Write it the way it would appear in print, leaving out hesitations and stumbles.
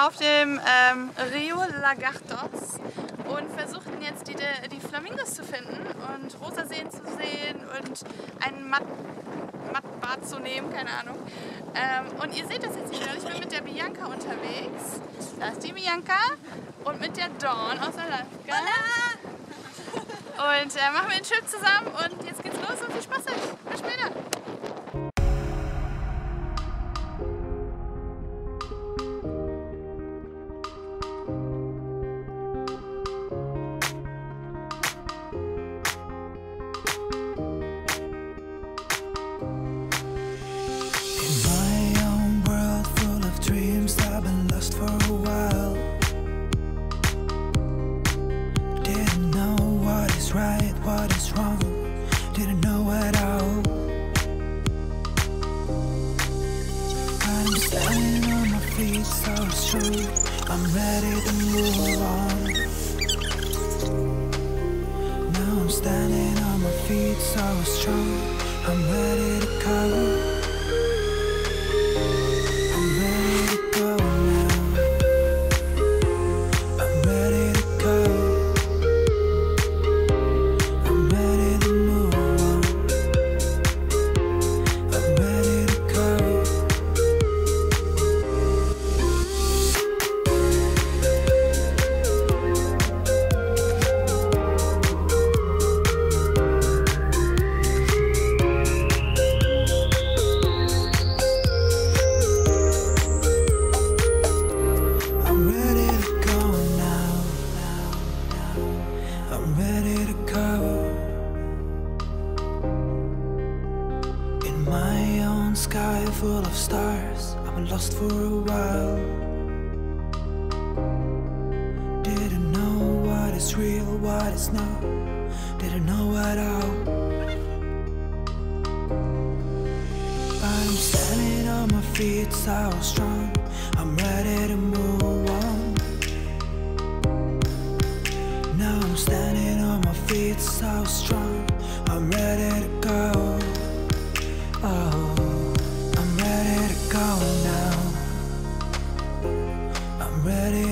auf dem Rio Lagartos und versuchten jetzt die Flamingos zu finden und rosa Seen zu sehen und einen Mattbad zu nehmen, keine Ahnung. Und ihr seht das jetzt hier, ich bin mit der Bianca unterwegs. Da ist die Bianca und mit der Dawn aus Alaska. Und machen wir einen Trip zusammen und jetzt geht's los und viel Spaß euch. Bis später. Right, what is wrong? Didn't know at all. I'm standing on my feet, so it's true. I'm ready to move on. Now I'm standing on my feet, so strong. I'm ready to go. I'm ready to go. In my own sky full of stars, I've been lost for a while. Didn't know what is real, what is not. Didn't know at all. But I'm standing on my feet so strong. I'm ready to move on. Now I'm standing on my feet so strong. I'm ready to go. Oh, I'm ready to go now. I'm ready